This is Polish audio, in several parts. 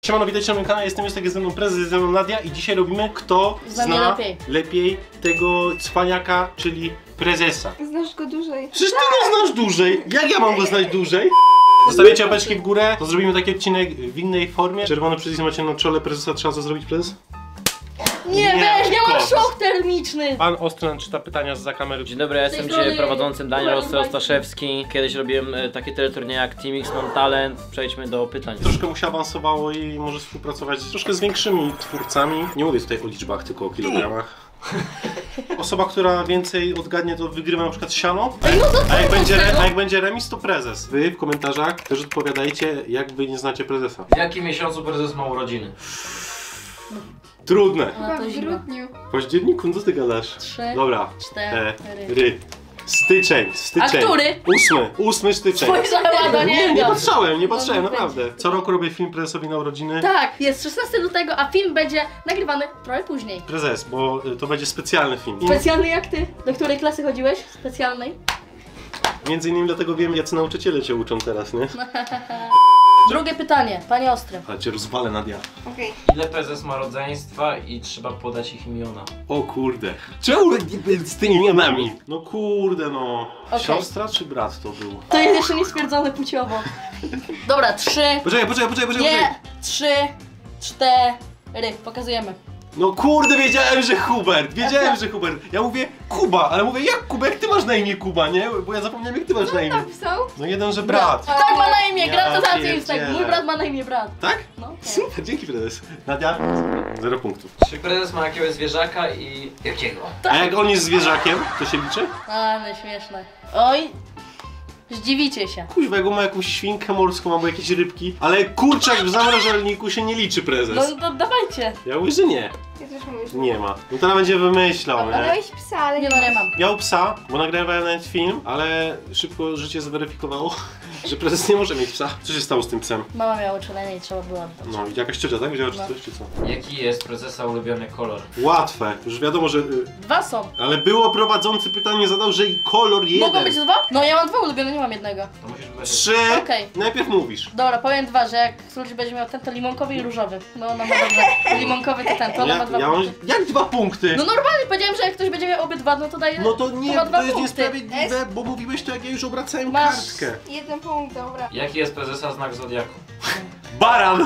Siemano, witajcie na moim kanale, jestem Justek, jest ze mną prezes, jest ze mną Nadia i dzisiaj robimy kto zna lepiej tego cwaniaka, czyli prezesa. Znasz go dłużej. Przecież ty go znasz dłużej, jak ja mam go znać dłużej? Zostawiacie łapeczki w górę, to zrobimy taki odcinek w innej formie. Czerwony przycisk macie na czole prezesa, trzeba co zrobić, prezes? Nie, weź, nie ma szok termiczny! Pan Ostran czyta pytania zza kamery. Dzień dobry, ja jestem dzisiaj prowadzącym Daniel Ostaszewski. Kiedyś robiłem takie teleturnieje jak Team X, mam talent. Przejdźmy do pytań. Troszkę mu się awansowało i może współpracować troszkę z większymi twórcami. Nie mówię tutaj o liczbach, tylko o kilogramach. Osoba, która więcej odgadnie, to wygrywa na przykład siano. A jak będzie remis, to prezes. Wy w komentarzach też odpowiadajcie, jak wy nie znacie prezesa. W jakim miesiącu prezes ma urodziny? Trudne. Chyba w grudniu. W październiku? Co ty gadasz? 3, Dobra. 4. Styczeń. A który? 8 styczeń. Spojrzała do niego. Nie patrzyłem, naprawdę. Co roku robię film prezesowi na urodziny. Tak, jest 16 lutego, a film będzie nagrywany trochę później. Prezes, bo to będzie specjalny film. Specjalny jak ty? Do której klasy chodziłeś? Specjalnej? Między innymi dlatego wiem, jacy nauczyciele cię uczą teraz, nie? Drugie pytanie, panie Ostry. Ale cię rozwalę, Nadia. Okej. Ile prezes ma rodzeństwa i trzeba podać ich imiona? O kurde. Czemu z tymi imionami? No kurde no. Okej. Siostra czy brat to był? To jest jeszcze niestwierdzone płciowo. Dobra, 3. Poczekaj. Nie, 3, 4. Pokazujemy. No kurde, wiedziałem, że Hubert. Ja mówię Kuba, ale mówię jak Kuba, jak ty masz na imię Kuba, nie? Bo ja zapomniałem, jak ty masz na imię. Napisał? No jeden, że brat. Tak ma na imię, Ja gratulacje Justek. pierdzielę. Mój brat ma na imię brat. Tak? No. Super, dzięki prezes. Nadia? 0 punktów. Czy prezes ma jakiegoś zwierzaka i jakiego? A jak on jest zwierzakiem, to się liczy? Ale śmieszne. Oj, zdziwicie się. Kuźwa, jak on ma jakąś świnkę morską albo jakieś rybki, ale kurczak w zamrażalniku się nie liczy, prezes. No to dawajcie. Ja mówię, że nie. Ja też mówię, że Nie ma. No teraz będzie wymyślał, Ale nie? miałeś psa, ale Nie no, nie mam. Miał psa, bo nagrywałem nawet film, ale szybko życie zweryfikowało, że prezes nie może mieć psa. Co się stało z tym psem? Mama miała uczulenie i trzeba było oddać. No, i jakaś ciocia, tak? Wiedziała czy No. coś, czy co? Jaki jest prezesa ulubiony kolor? Łatwe. Już wiadomo, że... 2 są. ale było prowadzący pytanie, zadał, że kolor jeden. Mogą być 2? No ja mam 2 ulubione, nie mam jednego. To musisz wybrać. 3. Okej. Najpierw mówisz. Dobra, powiem 2, że jak ktoś będzie miał ten, to limonkowy i różowy. No ona ma dobrze. Limonkowy to ten, to ona ma 2 Ja mam... punkty. Jak 2 punkty? No normalnie powiedziałem, że jak ktoś będzie miał obydwa, no to daje. No to nie, ma 2 to jest punkty. niesprawiedliwe, bo mówiłeś to, jak ja już obracałem Masz- kartkę. 1 punkt, dobra. Jaki jest prezesa znak zodiaku? Baran!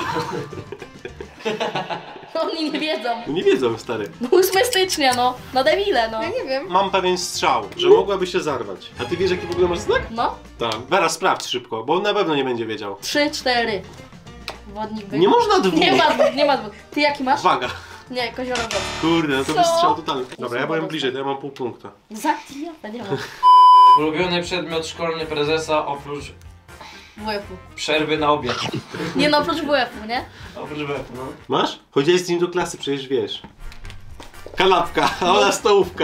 Oni nie wiedzą. Nie wiedzą, stary. No 8 stycznia, no. Na debile, no. Ja nie wiem. Mam pewien strzał, że mogłaby się zarwać. A ty wiesz, jaki w ogóle masz znak? No. Tak. Teraz sprawdź szybko, bo on na pewno nie będzie wiedział. 3, 4. Wodnik był. Nie można dwóch. Nie ma dwóch. Ty jaki masz? Waga. Nie, koziorowy. Kurde, no to Co? by strzał totalny. Dobra, ja byłem bliżej, to ja mam pół punkta. Ja nie mam. Ulubiony przedmiot szkolny prezesa oprócz WF-u. przerwy na obiad. Nie no, oprócz WF-u, nie? Oprócz WF, no. Masz? Chodziłeś z nim do klasy, przecież wiesz. Kanapka, a ona stołówka.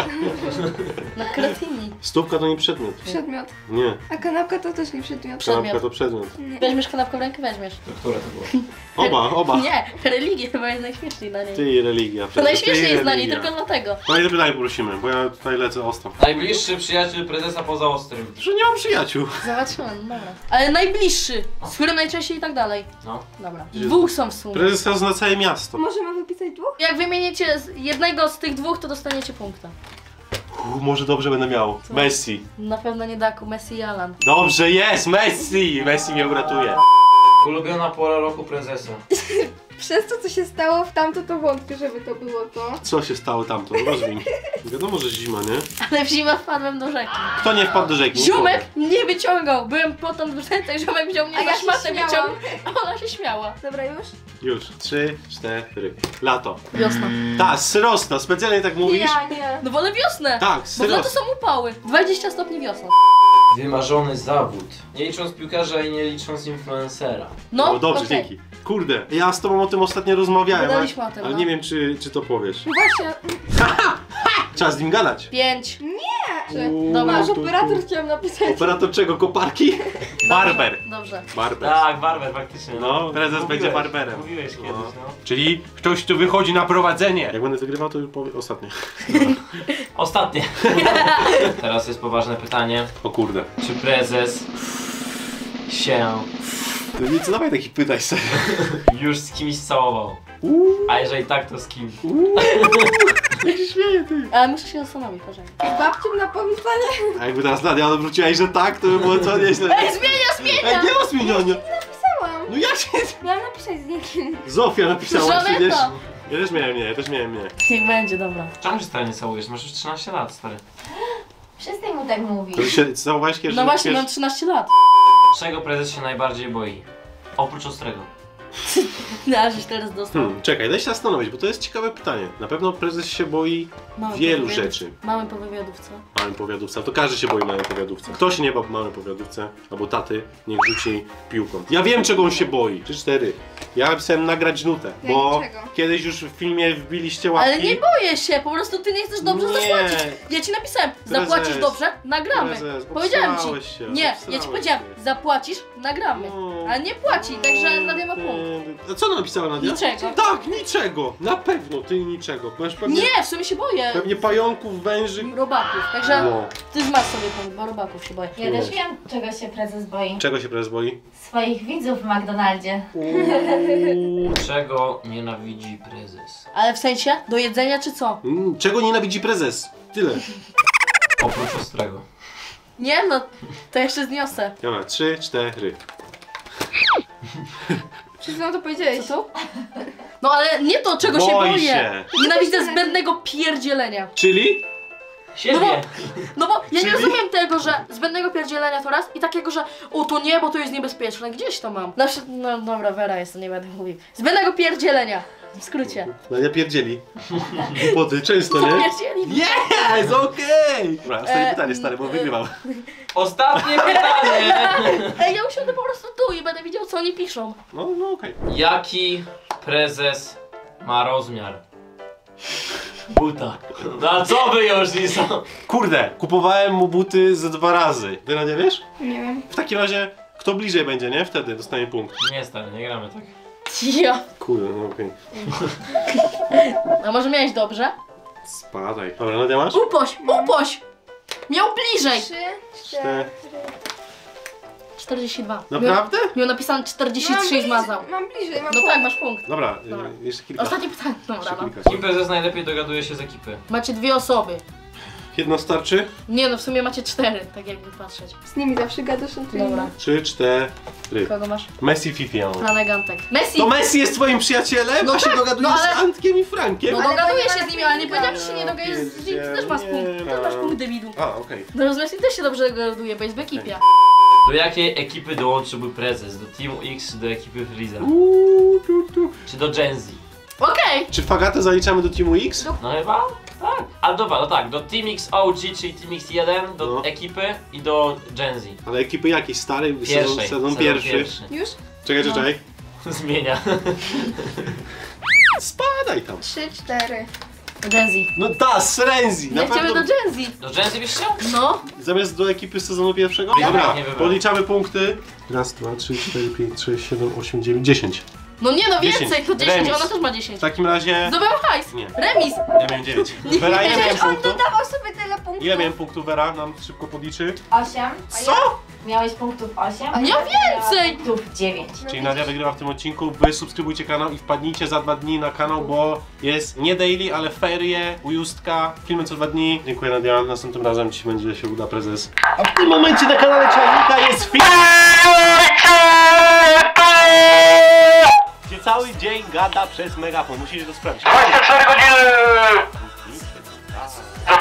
Na kretyni. Stołówka to nie przedmiot. Przedmiot. Nie, A kanapka to też nie przedmiot. kanapka to przedmiot. Weźmiesz kanapkę w rękę, weźmiesz. To które to było? Oba. Nie, religię chyba jest najśmieszniej na niej. Ty i religia. To najśmieszniej Ty i jest na niej, religia. tylko dlatego. Kolejne pytanie prosimy, bo ja tutaj lecę ostro. Najbliższy przyjaciel prezesa poza Ostrym. Że nie mam przyjaciół. Zobaczymy, no dobra. Ale najbliższy, z którym najczęściej i tak dalej. No. Dobra. 2 są w sumie. Prezes zna całe miasto. Możemy wypisać 2? Jak wymienicie jednego z tych 2, to dostaniecie punkta. Może dobrze będę miał. Co? Messi. Na pewno nie Daku, Messi i Alan. Dobrze jest, Messi! Messi mnie uratuje. Ulubiona pora roku prezesa. Przez to, co się stało w tamto, to wątpię, żeby to było to. Co się stało tamto? Rozwiń. Wiadomo, że zima, nie? Ale w zimę wpadłem do rzeki. Kto nie wpadł do rzeki? Ziomek mnie wyciągał. Byłem potem w rzece, ziomek wziął mnie A ja za się szmatę, śmiałam. wyciągnął. A ona się śmiała. Dobra, już? Już. 3, 4. Lato. Wiosna. Tak, syrosna. Specjalnie tak mówisz? Ja nie. No wolę wiosnę. Tak, Bo w lato syrosna. są upały. 20 stopni wiosna. Wymarzony zawód. Nie licząc piłkarza i nie licząc influencera. No, O, dobrze, okej. dzięki. Kurde, ja z tobą o tym ostatnio rozmawiałem, Gadaliśmy o tym, ale no. nie wiem, czy to powiesz. No właśnie. Trzeba z nim gadać. 5. Dobra. Masz operator, chciałam napisać. Operator czego? Koparki? Barber. Dobrze. Barber. Tak, barber faktycznie. No, prezes będzie barberem. Mówiłeś kiedyś, no. Czyli ktoś tu wychodzi na prowadzenie. Jak będę wygrywał, to już powiem ostatnie. Ostatnie. Teraz jest poważne pytanie. O kurde. Czy prezes się To nic, dawaj takich pytań sobie. Już z kimś całował. A jeżeli tak, to z kim? Jak się śmieje, ty. Ale muszę się zastanowić, poczekaj. Z babcią na powitanie. A jakby teraz Nadia odwróciłaś, że tak, to by było co nieźle. Ej, zmienia! Nie ma zmieniania. Napisałam. No jak się... Miałam napisać z nikim. Zofia napisała Żaneta. przecież. Ja też miałem nie. Niech będzie, dobra. Czemu się stary nie całujesz? Masz już 13 lat, stary. Przestań mu tak mówić. To się całowałeś kiedy... No właśnie, mam 13 lat. Czego prezes się najbardziej boi? Oprócz ostrego. No, żeś teraz dostał. Czekaj, daj się zastanowić, bo to jest ciekawe pytanie. Na pewno prezes się boi Mamy wielu powywiadów- rzeczy. Mamy powywiadówce. Małym powiadówce, to każdy się boi małym powiadówce. Kto się nie bał małym powiadówce, albo taty, niech rzuci piłką. Ja wiem, czego on się boi. 3-4. Ja chcę nagrać nutę, Ja bo niczego. kiedyś już w filmie wbiliście łapki. Ale nie boję się, po prostu ty nie chcesz dobrze Nie. zapłacić. Ja ci napisałem, zapłacisz Prezes. dobrze, nagramy. Prezes, Powiedziałem ci. obsrałeś się, Nie, ja obsrałeś ci powiedziałem, się. zapłacisz, nagramy. No. Ale nie płaci, także Nadia ma punkt. A co napisała Nadia? Niczego. Tak, niczego. Na pewno, ty niczego. Masz pewnie, Nie, w sumie się boję. pewnie pająków, węży. Robaków, także No. ty masz sobie punkt, bo robaków się boję. Ja też wiem, czego się prezes boi. Czego się prezes boi? Swoich widzów w McDonaldzie. Czego nienawidzi prezes? Ale w sensie, do jedzenia czy co? Czego nienawidzi prezes? Tyle. Oprócz ostrego. Nie no, to jeszcze zniosę. Dobra, 3-4. Przed chwilą to powiedziałeś. Co to? No ale nie to, czego się Boi boję. się. Nienawidzę zbędnego pierdzielenia. Czyli? Siebie! No bo ja nie Czyli? rozumiem tego, że zbędnego pierdzielenia to raz i takiego, że o to nie, bo to jest niebezpieczne. Gdzieś to mam. Na przykład, no dobra, Wera jest, to nie będę mówił. Zbędnego pierdzielenia. W skrócie. Nadia pierdzieli. Głupoty, często, nie? Pierdzieli. Jest, okej! Dobra, ostatnie pytanie, stary, bo wygrywam. Ostatnie pytanie! Ej, ja usiądę po prostu tu i będę widział, co oni piszą. No okej. Jaki prezes ma rozmiar? Buta. No a co wy już, Lisa? Kurde, kupowałem mu buty ze 2 razy. Ty Nadia wiesz? Nie wiem. W takim razie, kto bliżej będzie, nie? Wtedy dostanie punkt. Nie stary, nie gramy tak. Ja. Kurde, no okej. A może miałeś dobrze? Spadaj. Dobra, Nadia masz? Upoś! Miał bliżej! 3, 4. 4. 42. Naprawdę? Miał napisane 43 i zmazał. Mam bliżej, mam No tak, masz punkt. Dobra, Dobra. jeszcze kilka. Ostatnie pytanie. Dobra, Jeszcze no. kilka. Kim prezes najlepiej dogaduje się z ekipy? Macie 2 osoby. Jedno starczy? Nie no, w sumie macie 4, tak jakby patrzeć. Z nimi zawsze gadasz na tym. Dobra. 3, 4. Kogo masz? Messi Fifi, ja mam. Franek Antek. Messi! To Messi jest twoim przyjacielem? No a się tak, dogadujesz no ale- z Antkiem i Frankiem? No Ale dogaduję to nie się ma z nimi, ale nie filmika. powiedziałam, że się nie dogadujesz z nimi. Ty też masz punkt. Też masz punkt debilu. A, okej. No z Messi też się dobrze dogaduje, bo jest w ekipie. Do jakiej ekipy dołączyłby prezes? Do Teamu X czy do ekipy Freeza? Czy do Gen Z? Okej! Czy Fagatę zaliczamy do Teamu X? No chyba? Tak. Ale dobra, no tak, do Team X OG, czyli Team X1, do No. ekipy i do Gen Z. Ale ekipy jakiejś starej? Pierwszej. Sezon pierwszy. Już? Czekaj, No. czekaj. Zmienia. Spadaj tam. 3, 4. Gen Z. No da, Srenzi! Na Ja chciałem pewno do Gen Z. Do Gen Z byś chciał? No. zamiast do ekipy z sezonu pierwszego? Ja Dobra, tak nie wybrałem. policzamy punkty. Raz, 2, 3, 4, 5, 6, 7, 8, 9, 10. No nie no, 10. więcej, to 10, Remis. ona też ma 10. W takim razie... Zdobyłam hajs. Nie. Remis. Ja miałem 9. Wera, ile miałem On punktów? dodawał sobie tyle punktów. Ile miałem punktów, Wera? Nam szybko podliczy. 8. Co? Miałeś punktów 8. A ja więcej! Punktów 9. Czyli Nadia wygrywa w tym odcinku. Wy subskrybujcie kanał i wpadnijcie za 2 dni na kanał, bo jest nie daily, ale ferie, u Justka, filmy co 2 dni. Dziękuję Nadia, następnym razem ci będzie się uda prezes. A w tym momencie na kanale Czajnika jest film, gdzie cały dzień gada przez megafon. Musisz to sprawdzić. 24 godziny!